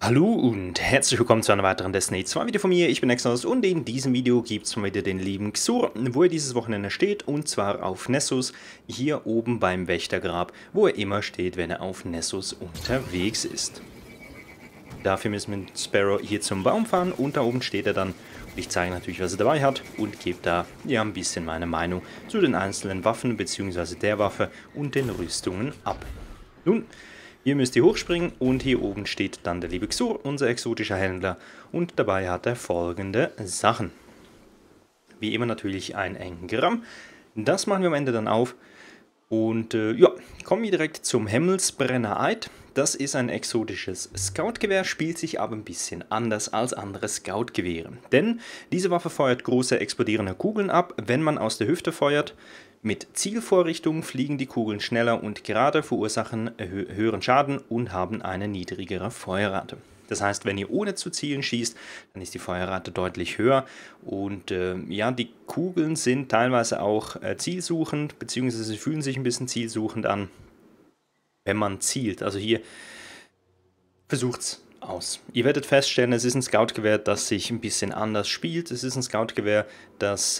Hallo und herzlich willkommen zu einer weiteren Destiny 2 Video von mir. Ich bin Exos und in diesem Video gibt es mal wieder den lieben Xur, wo er dieses Wochenende steht, und zwar auf Nessus, hier oben beim Wächtergrab, wo er immer steht, wenn er auf Nessus unterwegs ist. Dafür müssen wir mit Sparrow hier zum Baum fahren und da oben steht er dann. Und ich zeige natürlich, was er dabei hat und gebe da ja ein bisschen meine Meinung zu den einzelnen Waffen bzw. der Waffe und den Rüstungen ab. Nun, hier müsst ihr hochspringen und hier oben steht dann der liebe Xur, unser exotischer Händler, und dabei hat er folgende Sachen. Wie immer natürlich ein Engramm, das machen wir am Ende dann auf und ja, kommen wir direkt zum Hemmelsbrenner Eid. Das ist ein exotisches Scoutgewehr, spielt sich aber ein bisschen anders als andere Scoutgewehre. Denn diese Waffe feuert große explodierende Kugeln ab, wenn man aus der Hüfte feuert. Mit Zielvorrichtung fliegen die Kugeln schneller und gerade, verursachen höheren Schaden und haben eine niedrigere Feuerrate. Das heißt, wenn ihr ohne zu zielen schießt, dann ist die Feuerrate deutlich höher und ja, die Kugeln sind teilweise auch zielsuchend, beziehungsweise sie fühlen sich ein bisschen zielsuchend an, wenn man zielt. Also hier versucht's aus. Ihr werdet feststellen, es ist ein Scoutgewehr, das sich ein bisschen anders spielt. Es ist ein Scoutgewehr, das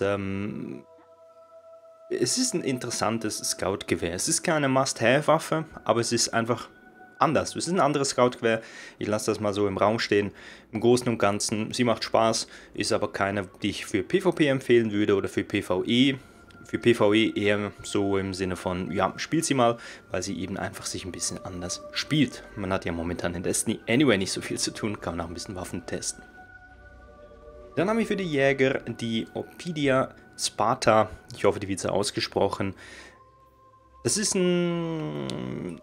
es ist ein interessantes Scoutgewehr. Es ist keine Must-Have-Waffe, aber es ist einfach anders. Es ist ein anderes Scoutgewehr. Ich lasse das mal so im Raum stehen. Im Großen und Ganzen, sie macht Spaß, ist aber keine, die ich für PvP empfehlen würde oder für PvE. Für PvE eher so im Sinne von, ja, spielt sie mal, weil sie eben einfach sich ein bisschen anders spielt. Man hat ja momentan in Destiny anyway nicht so viel zu tun, kann man auch ein bisschen Waffen testen. Dann haben wir für die Jäger die Opidia Sparta, ich hoffe, die wird so ausgesprochen. Das ist eine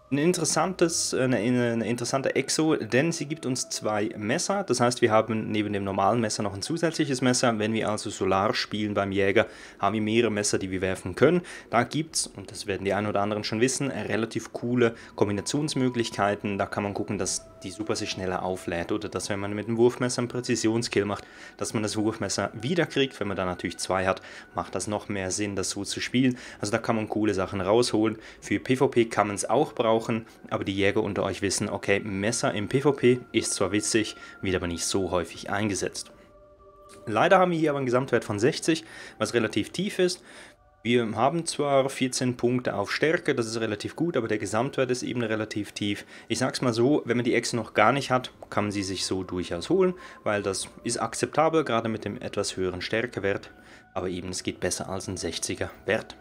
interessante Exo, denn sie gibt uns zwei Messer. Das heißt, wir haben neben dem normalen Messer noch ein zusätzliches Messer. Wenn wir also Solar spielen beim Jäger, haben wir mehrere Messer, die wir werfen können. Da gibt es, und das werden die einen oder anderen schon wissen, relativ coole Kombinationsmöglichkeiten. Da kann man gucken, dass die Super sich schneller auflädt oder dass, wenn man mit dem Wurfmesser einen Präzisionskill macht, dass man das Wurfmesser wieder kriegt. Wenn man da natürlich zwei hat, macht das noch mehr Sinn, das so zu spielen. Also da kann man coole Sachen rausholen. Für PvP kann man es auch brauchen, aber die Jäger unter euch wissen, okay, Messer im PvP ist zwar witzig, wird aber nicht so häufig eingesetzt. Leider haben wir hier aber einen Gesamtwert von 60, was relativ tief ist. Wir haben zwar 14 Punkte auf Stärke, das ist relativ gut, aber der Gesamtwert ist eben relativ tief. Ich sag's mal so, wenn man die Echse noch gar nicht hat, kann man sie sich so durchaus holen, weil das ist akzeptabel, gerade mit dem etwas höheren Stärkewert, aber eben es geht besser als ein 60er Wert.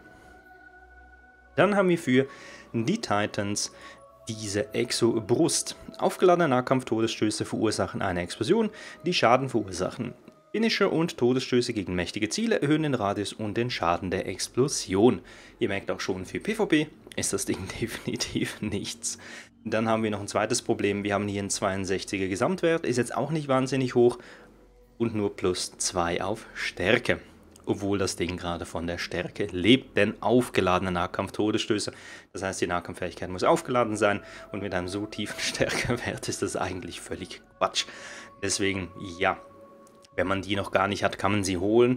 Dann haben wir für die Titans diese Exo-Brust. Aufgeladene Nahkampf-Todesstöße verursachen eine Explosion, die Schaden verursachen. Finisher und Todesstöße gegen mächtige Ziele erhöhen den Radius und den Schaden der Explosion. Ihr merkt auch schon, für PvP ist das Ding definitiv nichts. Dann haben wir noch ein zweites Problem. Wir haben hier einen 62er Gesamtwert, ist jetzt auch nicht wahnsinnig hoch und nur plus 2 auf Stärke. Obwohl das Ding gerade von der Stärke lebt, denn aufgeladene Nahkampf-Todesstöße, das heißt, die Nahkampffähigkeit muss aufgeladen sein und mit einem so tiefen Stärkewert ist das eigentlich völlig Quatsch. Deswegen, ja, wenn man die noch gar nicht hat, kann man sie holen,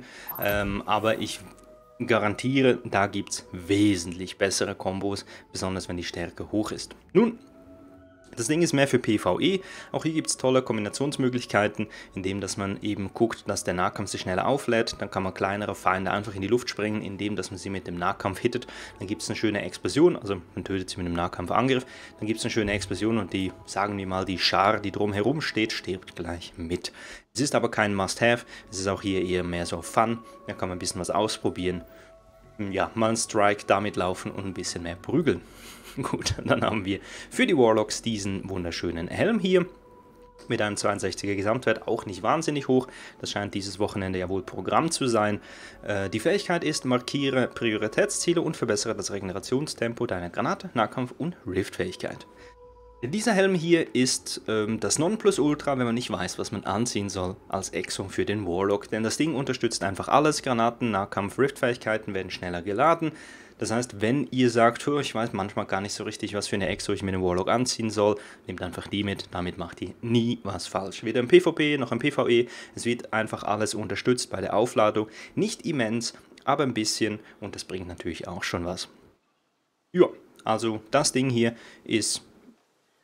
aber ich garantiere, da gibt es wesentlich bessere Kombos, besonders wenn die Stärke hoch ist. Nun, das Ding ist mehr für PvE, auch hier gibt es tolle Kombinationsmöglichkeiten, indem dass man eben guckt, dass der Nahkampf sich schneller auflädt, dann kann man kleinere Feinde einfach in die Luft sprengen, indem dass man sie mit dem Nahkampf hittet, dann gibt es eine schöne Explosion, also man tötet sie mit dem Nahkampfangriff, dann gibt es eine schöne Explosion und die, sagen wir mal, die Schar, die drumherum steht, stirbt gleich mit. Es ist aber kein Must-Have, es ist auch hier eher mehr so Fun, da kann man ein bisschen was ausprobieren. Ja, mal einen Strike damit laufen und ein bisschen mehr prügeln. Gut, dann haben wir für die Warlocks diesen wunderschönen Helm hier. Mit einem 62er Gesamtwert, auch nicht wahnsinnig hoch. Das scheint dieses Wochenende ja wohl Programm zu sein. Die Fähigkeit ist, markiere Prioritätsziele und verbessere das Regenerationstempo deiner Granate, Nahkampf und Rift-Fähigkeit. Dieser Helm hier ist das Nonplusultra, wenn man nicht weiß, was man anziehen soll als Exo für den Warlock. Denn das Ding unterstützt einfach alles. Granaten, Nahkampf, Rift-Fähigkeiten werden schneller geladen. Das heißt, wenn ihr sagt, ich weiß manchmal gar nicht so richtig, was für eine Exo ich mit dem Warlock anziehen soll, nehmt einfach die mit. Damit macht ihr nie was falsch. Weder im PvP noch im PvE. Es wird einfach alles unterstützt bei der Aufladung. Nicht immens, aber ein bisschen. Und das bringt natürlich auch schon was. Ja, also das Ding hier ist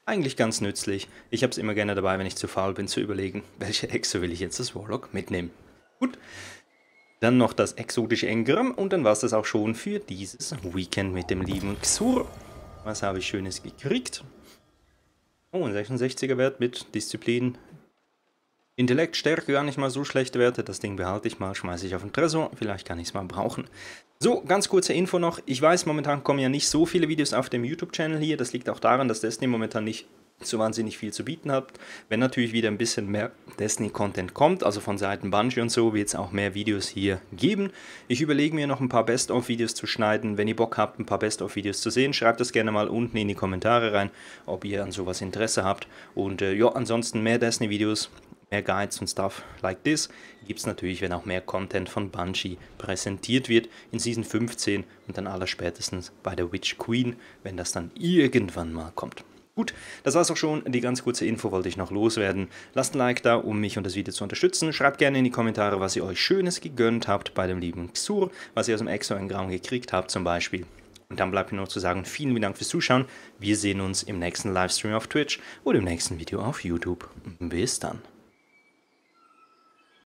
Eigentlich ganz nützlich. Ich habe es immer gerne dabei, wenn ich zu faul bin, zu überlegen, welche Echse will ich jetzt als Warlock mitnehmen. Gut, dann noch das exotische Engramm und dann war es das auch schon für dieses Weekend mit dem lieben Xur. Was habe ich Schönes gekriegt? Oh, ein 66er Wert mit Disziplin. Intellekt, Stärke gar nicht mal so schlechte Werte. Das Ding behalte ich mal, schmeiße ich auf den Tresor. Vielleicht kann ich es mal brauchen. So, ganz kurze Info noch. Ich weiß, momentan kommen ja nicht so viele Videos auf dem YouTube-Channel hier. Das liegt auch daran, dass Destiny momentan nicht so wahnsinnig viel zu bieten hat. Wenn natürlich wieder ein bisschen mehr Destiny-Content kommt, also von Seiten Bungie und so, wird es auch mehr Videos hier geben. Ich überlege mir noch ein paar Best-of-Videos zu schneiden. Wenn ihr Bock habt, ein paar Best-of-Videos zu sehen, schreibt das gerne mal unten in die Kommentare rein, ob ihr an sowas Interesse habt. Und ja, ansonsten mehr Destiny-Videos, mehr Guides und Stuff like this gibt es natürlich, wenn auch mehr Content von Bungie präsentiert wird in Season 15 und dann allerspätestens bei der Witch Queen, wenn das dann irgendwann mal kommt. Gut, das war's auch schon. Die ganz kurze Info wollte ich noch loswerden. Lasst ein Like da, um mich und das Video zu unterstützen. Schreibt gerne in die Kommentare, was ihr euch Schönes gegönnt habt bei dem lieben Xur, was ihr aus dem Exo-Engramm gekriegt habt zum Beispiel. Und dann bleibt mir nur zu sagen, vielen Dank fürs Zuschauen. Wir sehen uns im nächsten Livestream auf Twitch oder im nächsten Video auf YouTube. Bis dann.